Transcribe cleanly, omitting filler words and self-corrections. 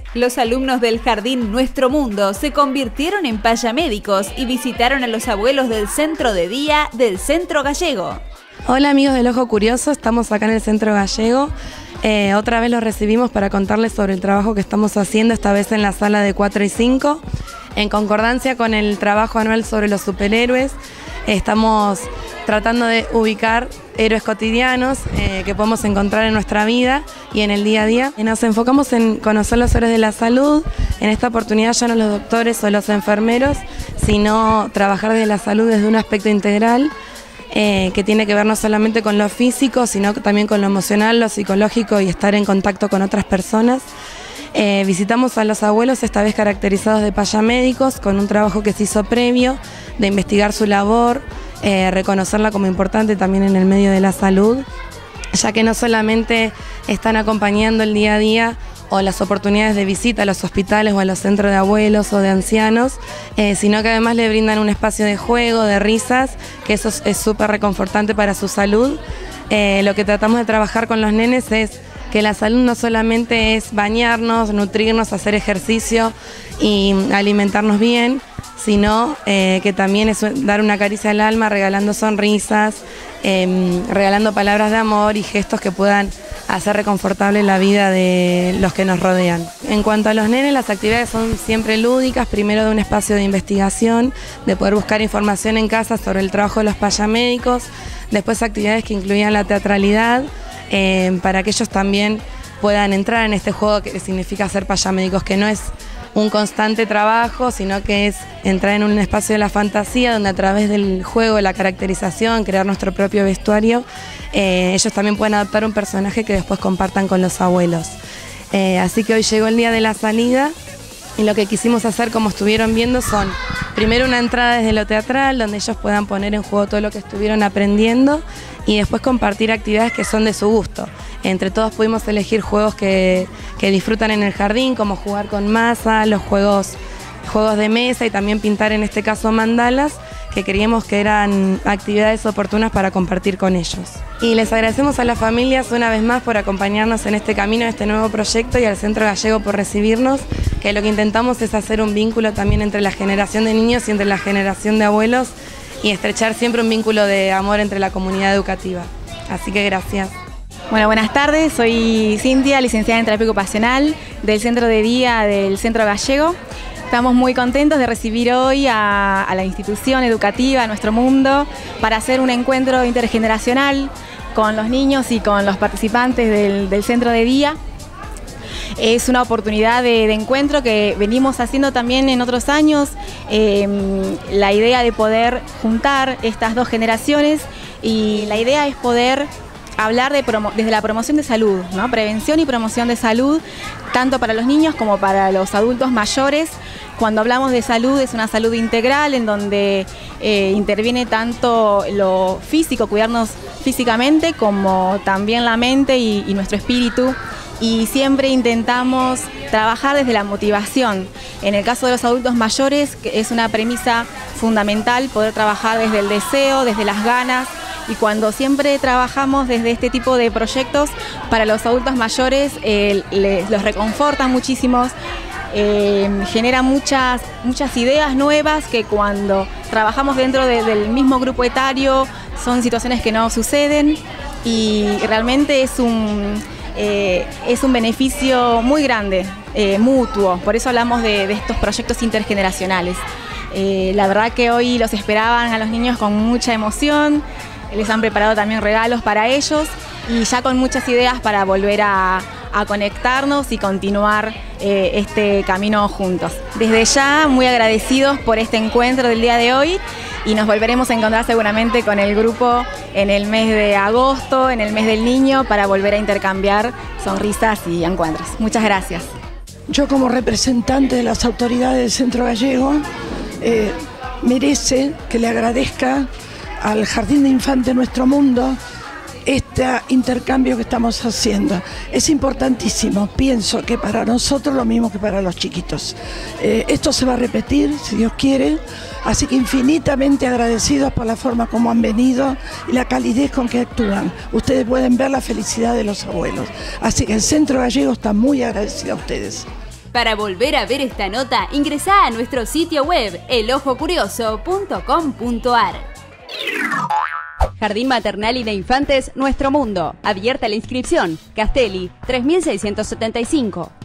Los alumnos del Jardín Nuestro Mundo se convirtieron en payamédicos y visitaron a los abuelos del centro de día del Centro Gallego. Hola amigos del Ojo Curioso, estamos acá en el Centro Gallego. Otra vez los recibimos para contarles sobre el trabajo que estamos haciendo, esta vez en la sala de 4 y 5. En concordancia con el trabajo anual sobre los superhéroes, estamos tratando de ubicar héroes cotidianos que podemos encontrar en nuestra vida y en el día a día. Nos enfocamos en conocer los héroes de la salud, en esta oportunidad ya no los doctores o los enfermeros, sino trabajar desde la salud desde un aspecto integral, que tiene que ver no solamente con lo físico, sino también con lo emocional, lo psicológico y estar en contacto con otras personas. Visitamos a los abuelos, esta vez caracterizados de payamédicos, con un trabajo que se hizo previo, de investigar su labor, reconocerla como importante también en el medio de la salud, ya que no solamente están acompañando el día a día o las oportunidades de visita a los hospitales o a los centros de abuelos o de ancianos, sino que además le brindan un espacio de juego, de risas, que eso es súper reconfortante para su salud. Lo que tratamos de trabajar con los nenes es que la salud no solamente es bañarnos, nutrirnos, hacer ejercicio y alimentarnos bien, sino que también es dar una caricia al alma, regalando sonrisas, regalando palabras de amor y gestos que puedan hacer reconfortable la vida de los que nos rodean. En cuanto a los nenes, las actividades son siempre lúdicas, primero de un espacio de investigación, de poder buscar información en casa sobre el trabajo de los payamédicos, después actividades que incluían la teatralidad, para que ellos también puedan entrar en este juego que significa ser payamédicos, que no es un constante trabajo, sino que es entrar en un espacio de la fantasía donde a través del juego, la caracterización, crear nuestro propio vestuario, ellos también pueden adaptar un personaje que después compartan con los abuelos. Así que hoy llegó el día de la salida y lo que quisimos hacer, como estuvieron viendo, son primero una entrada desde lo teatral, donde ellos puedan poner en juego todo lo que estuvieron aprendiendo y después compartir actividades que son de su gusto. Entre todos pudimos elegir juegos que disfrutan en el jardín, como jugar con masa, los juegos de mesa y también pintar, en este caso, mandalas, que creíamos que eran actividades oportunas para compartir con ellos. Y les agradecemos a las familias una vez más por acompañarnos en este camino, en este nuevo proyecto, y al Centro Gallego por recibirnos, que lo que intentamos es hacer un vínculo también entre la generación de niños y entre la generación de abuelos y estrechar siempre un vínculo de amor entre la comunidad educativa. Así que gracias. Bueno, buenas tardes, soy Cintia, licenciada en terapia ocupacional del Centro de Día del Centro Gallego. Estamos muy contentos de recibir hoy a la institución educativa, a Nuestro Mundo, para hacer un encuentro intergeneracional con los niños y con los participantes del Centro de Día. Es una oportunidad de encuentro que venimos haciendo también en otros años, la idea de poder juntar estas dos generaciones, y la idea es poder hablar desde la promoción de salud, ¿no? Prevención y promoción de salud, tanto para los niños como para los adultos mayores. Cuando hablamos de salud, es una salud integral en donde interviene tanto lo físico, cuidarnos físicamente, como también la mente y nuestro espíritu. Y siempre intentamos trabajar desde la motivación. En el caso de los adultos mayores, es una premisa fundamental poder trabajar desde el deseo, desde las ganas. Y cuando siempre trabajamos desde este tipo de proyectos, para los adultos mayores los reconfortan muchísimo, genera muchas ideas nuevas que cuando trabajamos dentro del mismo grupo etario son situaciones que no suceden, y realmente es un beneficio muy grande, mutuo. Por eso hablamos de estos proyectos intergeneracionales. La verdad que hoy los esperaban a los niños con mucha emoción. Les han preparado también regalos para ellos y ya con muchas ideas para volver a conectarnos y continuar este camino juntos. Desde ya, muy agradecidos por este encuentro del día de hoy, y nos volveremos a encontrar seguramente con el grupo en el mes de agosto, en el mes del niño, para volver a intercambiar sonrisas y encuentros. Muchas gracias. Yo, como representante de las autoridades del Centro Gallego, merece que le agradezca al Jardín de Infantes Nuestro Mundo este intercambio que estamos haciendo. Es importantísimo, pienso que para nosotros lo mismo que para los chiquitos. Esto se va a repetir, si Dios quiere, así que infinitamente agradecidos por la forma como han venido y la calidez con que actúan. Ustedes pueden ver la felicidad de los abuelos, así que el Centro Gallego está muy agradecido a ustedes. Para volver a ver esta nota, ingresá a nuestro sitio web elojocurioso.com.ar. Jardín Maternal y de Infantes Nuestro Mundo. Abierta la inscripción. Castelli, 3675.